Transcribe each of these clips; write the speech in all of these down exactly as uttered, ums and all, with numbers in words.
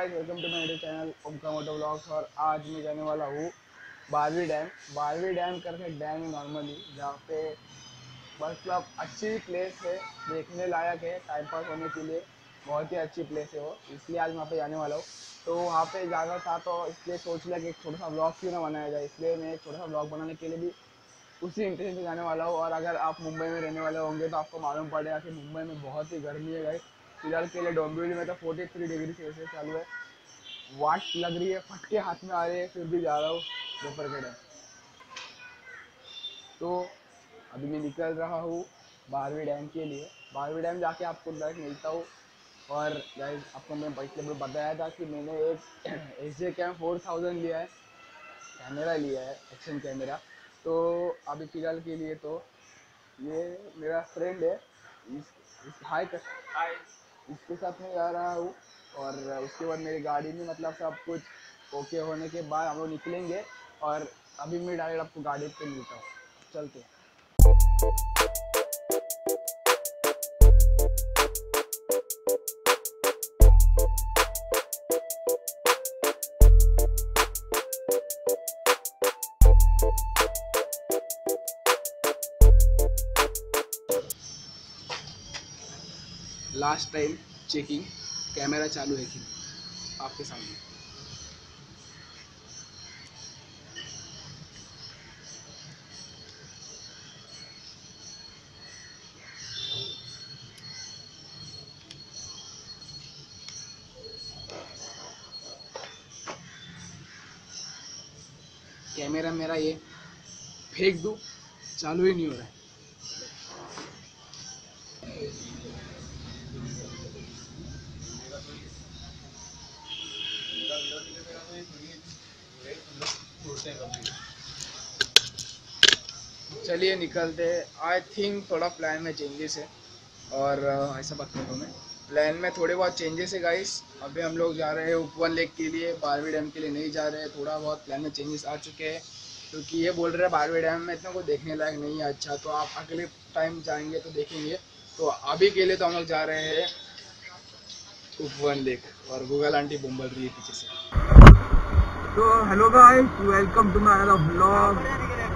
Guys, welcome to my YouTube channel ओमका moto blogs. और आज मैं जाने वाला हूँ बारहवीं डैम। बारहवीं डैम करके डैम है नॉर्मली, जहाँ पे मतलब अच्छी प्लेस है, देखने लायक है, टाइम पास होने के लिए बहुत ही अच्छी प्लेस है वो। इसलिए आज वहाँ पे जाने वाला हूँ। तो वहाँ पे जाना था तो इसलिए सोच लिया कि एक छोटा सा ब्लॉग क्यों ना बनाया जाए। इसलिए मैं एक छोटा सा ब्लॉग बनाने के लिए भी उसी इंटेंशन से जाने वाला हूँ। और अगर आप मुंबई में रहने वाले होंगे तो आपको मालूम पड़ेगा कि मुंबई में बहुत ही गर्मी है गाइस। फिलहाल के लिए डोंबिवली में तो तैंतालीस डिग्री सेल्सियस चालू है। वाट लग रही है, फटके हाथ में आ रहे हैं, फिर भी जा रहा हूँ दोपहर के टाइम। तो अभी मैं निकल रहा हूँ बारहवीं डैम के लिए। बारहवीं डैम जाके आपको डायरेक्ट मिलता हूँ। और गाइस, आपको मैं पिछले में बताया था कि मैंने एक S J cam four thousand लिया है, कैमरा लिया है, एक्शन कैमरा। तो अभी फ़िलहाल के लिए तो ये मेरा फ्रेंड है, इस, इस हाई कर हाई इसके साथ मैं जा रहा हूँ। और उसके बाद मेरी गाड़ी में मतलब सब कुछ ओके होने के बाद हम लोग निकलेंगे। और अभी मैं डायरेक्ट आपको गाड़ी पे मिलता हूँ, चलते हैं। लास्ट टाइम चेकिंग कैमरा चालू है कि आपके सामने। कैमरा मेरा ये फेंक दूँ, चालू ही नहीं हो रहा है। चलिए निकलते। आई थिंक थोड़ा प्लान में चेंजेस है। और uh, ऐसा बात करूँ मैं, प्लान में थोड़े बहुत चेंजेस है गाइस। अभी हम लोग जा रहे हैं उपवन लेक के लिए, बारहवीं डैम के लिए नहीं जा रहे हैं। थोड़ा बहुत प्लान में चेंजेस आ चुके हैं, क्योंकि ये बोल रहे हैं बारहवीं डैम में इतना कोई देखने लायक नहीं है। अच्छा, तो आप अगले टाइम जाएंगे तो देखेंगे। तो अभी के लिए तो हम लोग जा रहे हैं उपवन लेक। और गूगल आंटी बम बोल रही है पीछे से। तो hello guys, welcome to my another blog.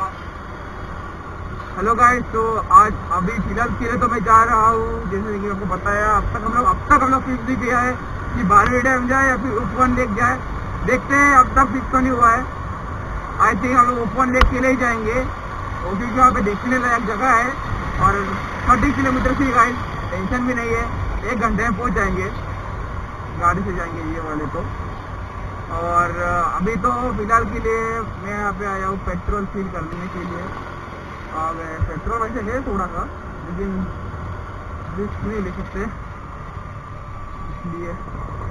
Hello guys, तो आज अभी फिलहाल के लिए तो मैं जा रहा हूँ, जैसे कि आपको बताया। अब तक हम लोग अब तक हम लोग फिक्स नहीं किया है कि बारहवीं डैम जाए या फिर उपवन लेक जाए। देखते हैं, अब तक फिक्स तो नहीं हुआ है। आई थिंक हम लोग उपवन लेक के लिए ही जाएंगे, और क्योंकि वहाँ पे देखने लायक जगह है। और थर्टी किलोमीटर से गाइस, टेंशन भी नहीं है, एक घंटे में पहुँच जाएंगे, गाड़ी से जाएंगे ये वाले तो। और अभी तो फिलहाल के लिए मैं यहाँ पे आया हूँ पेट्रोल फिल करने के लिए। और पेट्रोल वैसे है थोड़ा सा, लेकिन रिस्क नहीं ले सकते, इसलिए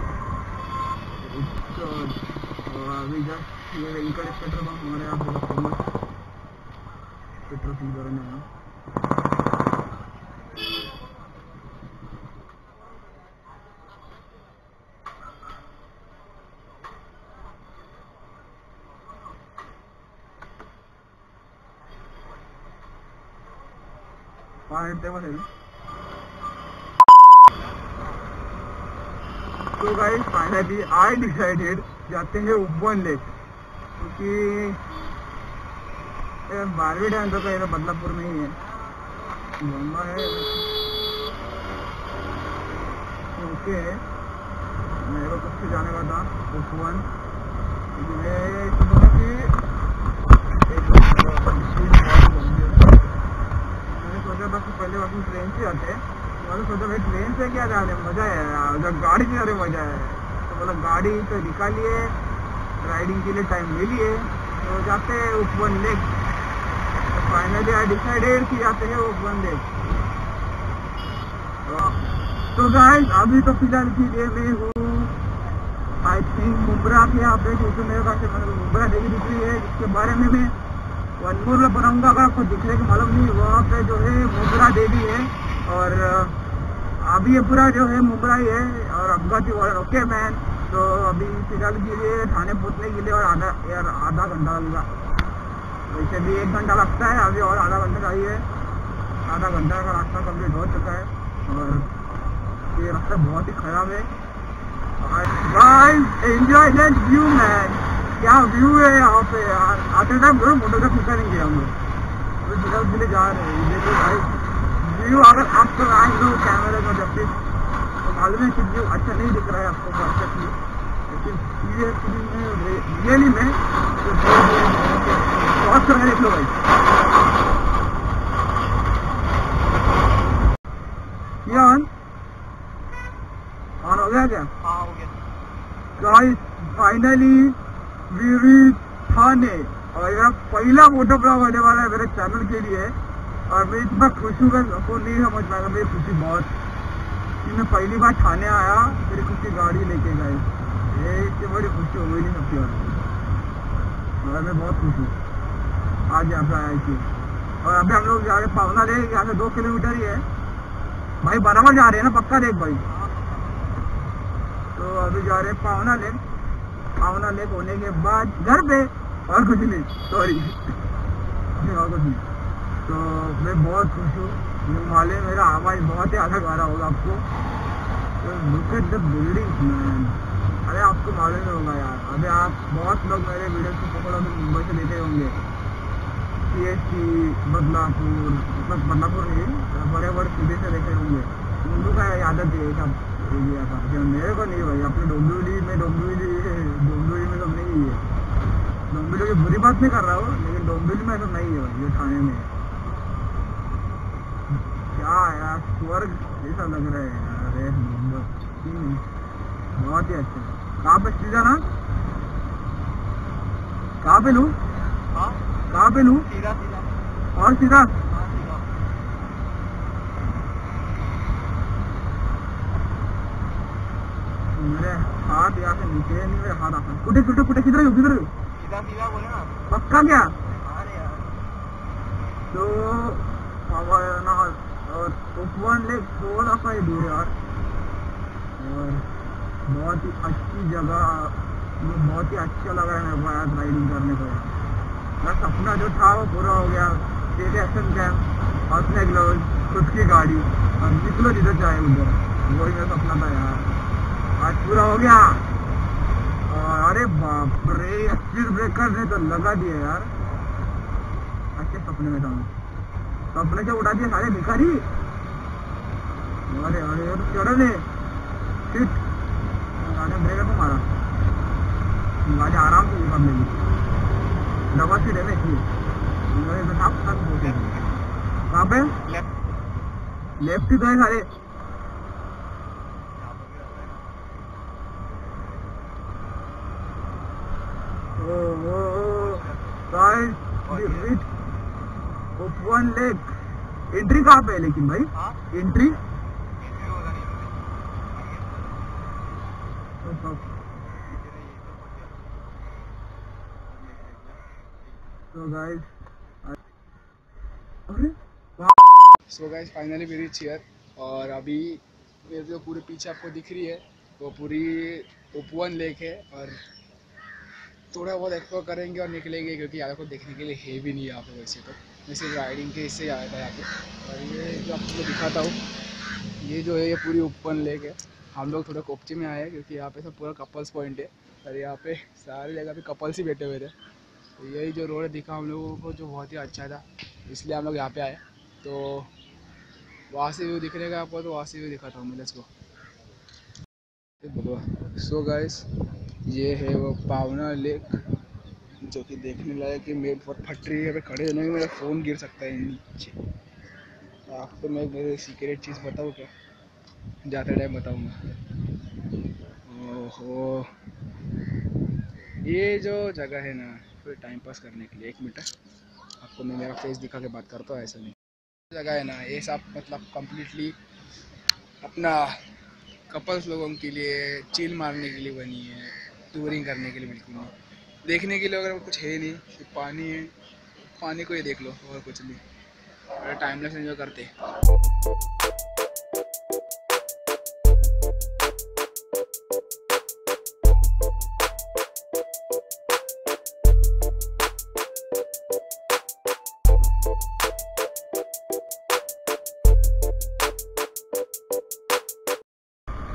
अभी जस्ट ये वेंकटेश पेट्रोल पंप हमारे यहाँ बहुत फेमस पेट्रोल फिल करने में। तो गाइस, फाइनली आई डिसाइडेड जाते हैं उपवन लेक, क्योंकि बारहवीं डैम तो कहीं बदलापुर में ही है, मुंबई है। ओके, मेरे को कुछ जाने का था उपवन। मैं सोचा कि मैंने सोचा था कि पहले वहाँ ट्रेन से आते हैं। मैंने सोचा भाई ट्रेन से क्या जा रहे हैं, मजा है यार, जब गाड़ी से जा रहे मजा है। तो मतलब गाड़ी तो निकालिए, राइडिंग के लिए टाइम ले लिए, तो जाते हैं उपवन लेक। तो फाइनली आई डिसाइडेड कि जाते हैं उपवन लेक। तो गाइस, अभी तो फिलहाल की लिए मैं हूँ आई थिंक मुब्रा के यहाँ पे, क्योंकि मेरे पास मुब्रा देवी दिख रही है, जिसके बारे में मैं वनपुर में बनाऊंगा। अगर आपको दिखने के मालूम नहीं, वहाँ पे जो है मुब्रा देवी है। और अभी ये पूरा जो है मुब्रा ही है। और अफगाती वाला ओके मैन। तो अभी फिलहाल के लिए थाने पहुँचने के लिए और आधा यार आधा घंटा लगेगा। वैसे भी एक घंटा लगता है, अभी और आधा घंटा चाहिए। आधा घंटा का रास्ता कंप्लीट हो चुका है। और ये रास्ता बहुत ही ख़राब है, guys enjoy that view man, क्या व्यू है यहाँ पे यार। आते टाइम जरूर फोटोग्राफी करेंगे हम लोग, तो फिलहाल के लिए जा रहे हैं। देखो भाई व्यू, अगर आपको आए दो कैमरे में जब तो मालूम है कि व्यू अच्छा नहीं दिख रहा है आपको परफेक्टली, लेकिन सीरियसली में रियली में बहुत सारा देख लो भाई। ऑन ऑन हो गया क्या? हाँ हो गया। Guys finally we reach Thane, और यह पहला मोटो ब्लॉग होने वाला है मेरे चैनल के लिए, और मैं इतना खुश हूँ, आपको नहीं समझ पाएगा मेरी खुशी बहुत कि मैं पहली बार थाने आया, मेरी खुद की गाड़ी लेके गए। ये इससे बड़ी खुशी हो गई नहीं सबकी, और मैं बहुत खुश हूँ आज यहाँ पे आया कि। और अभी हम लोग जा रहे पावना लेक, यहाँ से दो किलोमीटर ही है भाई, बराबर जा रहे हैं ना, पक्का देख भाई। तो अभी जा रहे हैं पावना लेक, पावना लेक होने के बाद घर पे, और कुछ नहीं, सॉरी और कुछ नहीं। तो मैं बहुत खुश हूँ, माले मेरा आवाज बहुत ही अलग आ रहा होगा आपको। तो look at the building man, अरे आपको मालूम नहीं होगा यार, अभी आप बहुत लोग मेरे वीडियो को पकड़ो तो मुंबई से देखे होंगे, सी एस टी बदलापुर, मतलब बदलापुर नहीं, बड़े बड़े सिटी से देखे होंगे, उनको का आदत है सब एरिया का, मेरे को नहीं भाई। अपने डोंबिवली में डोंबिवली डोंबिवली में सब नहीं है, डोंबिवली की बुरी बात नहीं कर रहा हूँ, लेकिन डोंबिवली में सब नहीं है भाई, ये थाने में क्या यार स्वर्ग ऐसा लग रहा है यार। अरे बहुत ही अच्छा। कहाँ पे सीधा ना, कहाँ पे लूँ, कहाँ पे लूँ, सीधा सीधा और सीधा। मेरे हाथ यहाँ से नीचे नहीं, मेरे हाथ आता कुटे कुटे कुटे किधर हो, किधर हो, सीधा सीधा बोले ना, पक्का क्या? अरे यार तो ना, और उपवन लेक थोड़ा सा ही दूर है यार, और बहुत ही अच्छी जगह, बहुत ही अच्छा लग रहा है मेरे को यार राइडिंग करने को। मेरा सपना जो था वो पूरा हो गया, एक एक्शन कैम्प और स्नैक लॉज, खुद की गाड़ी, और निकलो जिधर चाहे उधर, वही मेरा सपना था यार, आज पूरा हो गया। और अरे बाप रे, स्पीड ब्रेकर ने तो लगा दिया यार, अच्छे सपने में था, सपने से उड़ा दिया सारे भिखारी। अरे अरे चढ़ो ने फिट, गाड़ी ब्रेकर को मारा, गाड़ी आराम से निकाल लेगी, डबल सीट है ना इसलिए। कहाँ पे लेफ्ट ही तो है सारे। उपवन लेक एंट्री कहाँ पे है लेकिन भाई? एंट्री तो guys, so guys finally we reach here, और अभी मेरे जो पूरे पीछे आपको दिख रही है वो पूरी उपवन लेक है, और थोड़ा बहुत एक्सप्लोर करेंगे और निकलेंगे, क्योंकि यहाँ को देखने के लिए है भी नहीं यहाँ पे वैसे तो, मैं सिर्फ राइडिंग के इससे आया था यहाँ पे। और ये जो आपको दिखाता हूँ, ये जो है ये पूरी उपवन लेक है। हम लोग थोड़ा कोपची में आए हैं क्योंकि यहाँ पे सब पूरा कपल्स पॉइंट है, और यहाँ पे सारी जगह पे कपल्स ही बैठे हुए थे। तो यही जो रोड दिखा हम लोगों को जो बहुत ही अच्छा था, इसलिए हम लोग यहाँ पे आए। तो वहाँ से व्यू दिखने का आपको, तो वहाँ से व्यू दिखाता हूँ मैं, लेट्स गो। सो गाइस ये है वो पावना लेक, जो कि देखने लायक कि मेरे पर फटरी है पे खड़े होने में मेरा फ़ोन गिर सकता है नीचे। आपको मैं मेरे सीक्रेट चीज़ बताऊँ क्या, जाते टाइम बताऊँगा। ओहो, ये जो जगह है ना फिर टाइम पास करने के लिए, एक मिनट आपको मैं मेरा फेस दिखा के बात करता हूँ, ऐसा नहीं जगह है ना, ये सब मतलब कम्प्लीटली अपना कपल्स लोगों के लिए चिल मारने के लिए बनी है, टूरिंग करने के लिए बिल्कुल नहीं, देखने के लिए अगर कुछ है नहीं, सिर्फ पानी है, पानी को ही देख लो और कुछ नहीं, और टाइमलेस एंजॉय करते।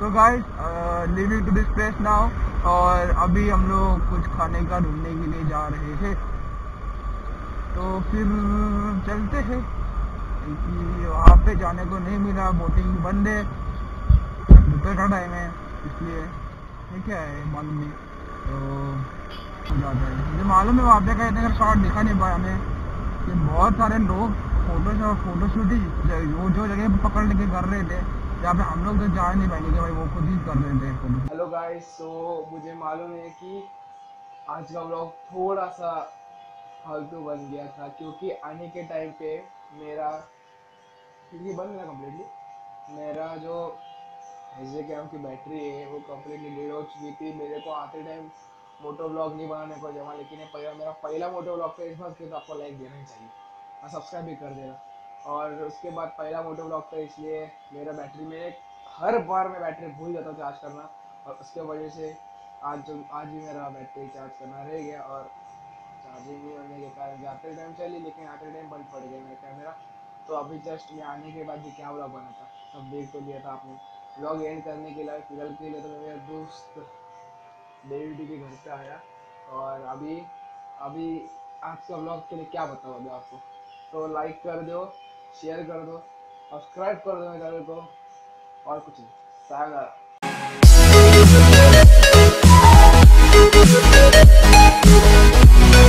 तो guys living to this place now, और अभी हम लोग कुछ खाने का ढूंढने के लिए जा रहे हैं। तो फिर चलते हैं, क्योंकि वहाँ पे जाने को नहीं मिला, बोटिंग बंद है, दोपहर का टाइम है, इसलिए ये क्या है मालूम नहीं। तो जाता है, मुझे मालूम है वहाँ पे कहीं ना शॉट दिखा नहीं पाया हमें कि बहुत सारे लोग फोटो फोटो शूटिंग वो जो जगह पकड़ लेके कर रहे थे, जहाँ पे हम लोग तो जा नहीं पाएंगे, भाई वो खुद ही कर रहे थे फोटो। हेलो गाइस, सो मुझे मालूम है कि आज का व्लॉग थोड़ा सा फालतू बन गया था, क्योंकि आने के टाइम पे मेरा क्योंकि बन गया कम्प्लीटली, मेरा जो एजे कैम की बैटरी है वो कम्प्लीटली डेड हो चुकी थी। मेरे को आते टाइम मोटो व्लॉग नहीं बनाने को जमा, लेकिन ये पहला मेरा पहला मोटो व्लॉग था, इस बात के तो आपको लाइक देना ही चाहिए और सब्सक्राइब भी कर देना। और उसके बाद पहला मोटो व्लॉग था, इसलिए मेरा बैटरी में हर बार मैं बैटरी भूल जाता हूँ चार्ज करना, और उसके वजह से आज जो आज भी मेरा बैटरी चार्ज करना रह गया, और चार्जिंग नहीं होने के कारण जाते टाइम चली, लेकिन आते टाइम बंद पड़ गया मेरा कैमरा। तो अभी जस्ट मैं आने के बाद भी क्या व्लॉग बना था सब देख तो लिया था आपने। व्लॉग एंड करने के लिए फिलहाल के लिए तो मैं मेरा दोस्त डेविड के घर पे आया, और अभी अभी आज का व्लॉग के लिए क्या बताऊँ अभी आपको। तो लाइक कर दो, शेयर कर दो, सब्सक्राइब कर दो मेरे चैनल को, और कुछ नहीं। Saira.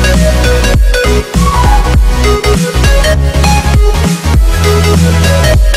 We'll be right back.